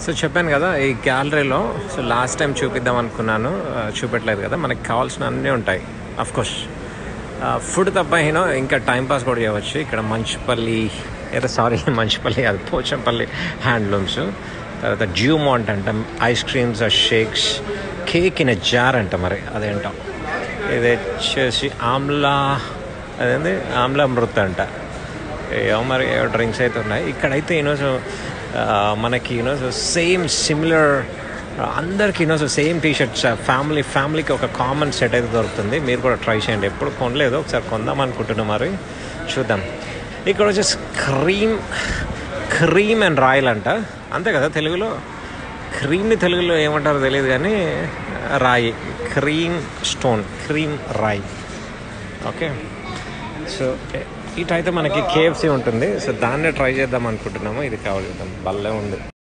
So చెప్పాను కదా ఈ గ్యాలరీలో సో లాస్ట్ టైం చూపిద్దాం అనుకున్నాను, చూపెట్టలేదు కదా. మనకి కావాల్సిన అన్నీ ఉంటాయి అఫ్కోర్స్. ఫుడ్ తప్ప ఇంకా టైంపాస్ కూడా చేయవచ్చు. ఇక్కడ మంచిపల్లి మంచిపల్లి అది పోచంపల్లి హ్యాండ్లూమ్స్, తర్వాత జ్యూమాంట్ అంట, ice creams, shakes, cake in jar అంట, మరి అదేంటో. ఇది వచ్చేసి ఆమ్లా అమృత్ అంట. మరి డ్రింక్స్ అయితే ఉన్నాయి ఇక్కడైతే. సో మనకి సో సేమ్ సిమిలర్ అందరికి సో సేమ్ టీషర్ట్స్ ఫ్యామిలీకి ఒక కామన్ సెట్ అయితే దొరుకుతుంది. మీరు కూడా ట్రై చేయండి, ఎప్పుడు కొనలేదు, ఒకసారి కొందాం అనుకుంటున్నాం, మరి చూద్దాం. ఇక్కడ వచ్చేసి క్రీమ్ అండ్ రాయల్ అంట, అంతే కదా తెలుగులో. క్రీమ్ని తెలుగులో ఏమంటారో తెలియదు కానీ రాయి, క్రీమ్ రాయి. ఓకే, సో ఇటైతే మనకి KFC ఉంటుంది. సో దాన్నే ట్రై చేద్దాం అనుకుంటున్నాము. ఇది కావాలి, భలే ఉంది.